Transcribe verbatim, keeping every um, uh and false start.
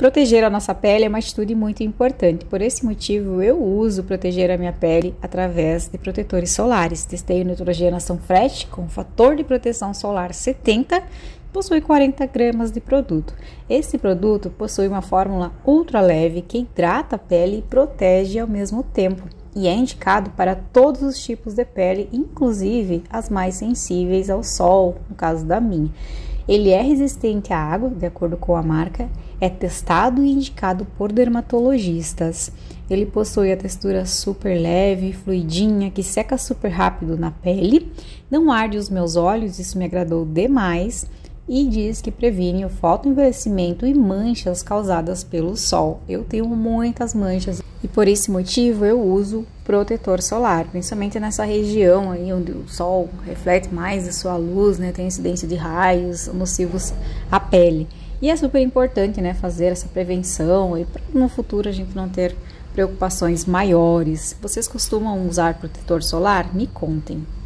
Proteger a nossa pele é uma atitude muito importante. Por esse motivo, eu uso proteger a minha pele através de protetores solares. Testei o Neutrogena Sunfresh com fator de proteção solar setenta, possui quarenta gramas de produto. Esse produto possui uma fórmula ultra leve que hidrata a pele e protege ao mesmo tempo. E é indicado para todos os tipos de pele, inclusive as mais sensíveis ao sol, no caso da minha. Ele é resistente à água, de acordo com a marca, é testado e indicado por dermatologistas. Ele possui a textura super leve, fluidinha, que seca super rápido na pele, não arde os meus olhos, isso me agradou demais, e diz que previne o fotoenvelhecimento e manchas causadas pelo sol. Eu tenho muitas manchas e por esse motivo eu uso protetor solar, principalmente nessa região aí onde o sol reflete mais a sua luz, né, tem incidência de raios nocivos à pele. E é super importante, né, fazer essa prevenção e para no futuro a gente não ter preocupações maiores. Vocês costumam usar protetor solar? Me contem.